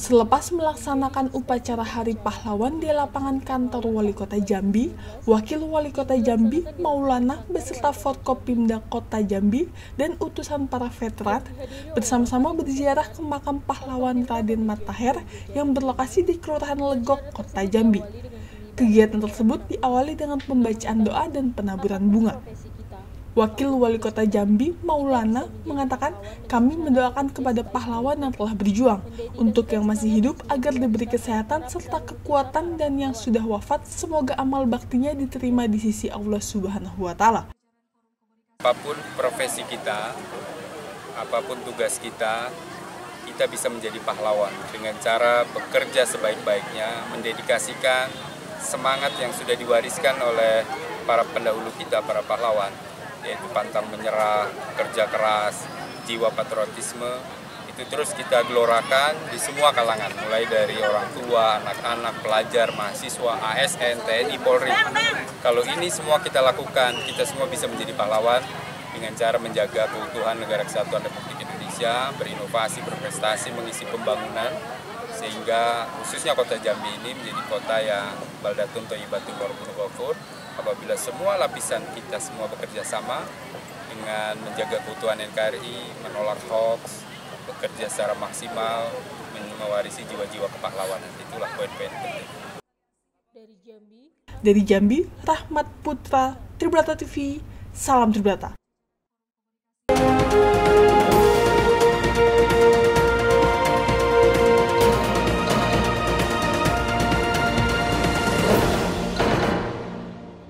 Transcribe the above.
Selepas melaksanakan upacara Hari Pahlawan di lapangan kantor Wali Kota Jambi, Wakil Wali Kota Jambi Maulana beserta Forkopimda Kota Jambi dan utusan para veteran bersama-sama berziarah ke makam pahlawan Raden Matahir yang berlokasi di Kelurahan Legok, Kota Jambi. Kegiatan tersebut diawali dengan pembacaan doa dan penaburan bunga. Wakil Wali Kota Jambi, Maulana, mengatakan kami mendoakan kepada pahlawan yang telah berjuang, untuk yang masih hidup agar diberi kesehatan serta kekuatan, dan yang sudah wafat semoga amal baktinya diterima di sisi Allah Subhanahu wa Ta'ala. Apapun profesi kita, apapun tugas kita bisa menjadi pahlawan dengan cara bekerja sebaik-baiknya, mendedikasikan semangat yang sudah diwariskan oleh para pendahulu kita, para pahlawan, yaitu pantang menyerah, kerja keras, jiwa patriotisme, itu terus kita gelorakan di semua kalangan, mulai dari orang tua, anak-anak, pelajar, mahasiswa, ASN, TNI, Polri. Kalau ini semua kita lakukan, kita semua bisa menjadi pahlawan dengan cara menjaga keutuhan Negara Kesatuan Republik Indonesia, berinovasi, berprestasi, mengisi pembangunan, sehingga khususnya Kota Jambi ini menjadi kota yang baldatun thayyibatun warabun ghafur. Apabila semua lapisan kita semua bekerja sama dengan menjaga keutuhan NKRI, menolak hoax, bekerja secara maksimal, mewarisi jiwa-jiwa kepahlawanan. Itulah poin-poin penting. Dari Jambi, Rahmat Putra, Tribrata TV, salam Tribrata.